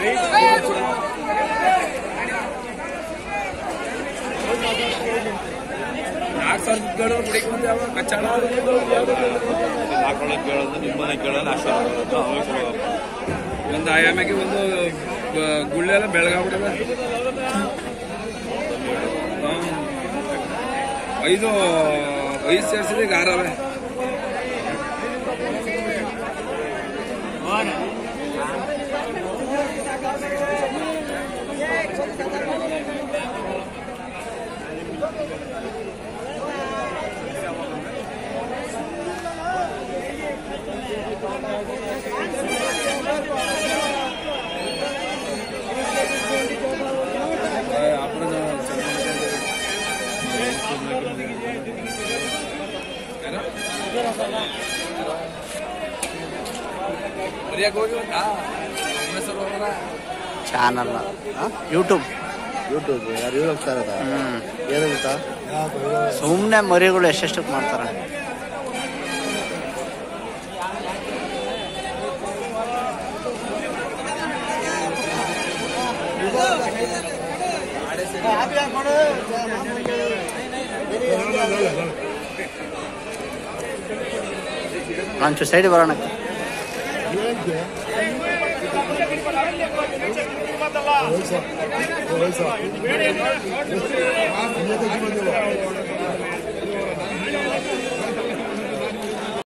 ಕಚ್ಚಾಡ ಹಾಕೊಳ್ಳೋಕೆ ಕೇಳೋದು ನಿಮ್ಮನೆ ಕೇಳೋದು ಅಷ್ಟು ಒಂದು ಆಯಾಮಿಗೆ ಒಂದು ಗುಳ್ಳೆ ಎಲ್ಲ ಬೆಳಗಾಗ್ಬಿಟ್ಟದ. 5 ಸೇರಿಸಿದೆ ಈಗ 6 ಅವೆ. ಚಾನಲ್ ಯೂಟ್ಯೂಬ್ ಯಾರು ಇವ್ರು ಹೋಗ್ತಾ ಇರೋದ? ಏನು ಗೊತ್ತಾ, ಸುಮ್ಮನೆ ಮರಿಗಳು ಎಷ್ಟೆಷ್ಟಕ್ಕೆ ಮಾಡ್ತಾರೆ. ಒಂಚೂರು ಸೈಡ್ ಬರೋಣ.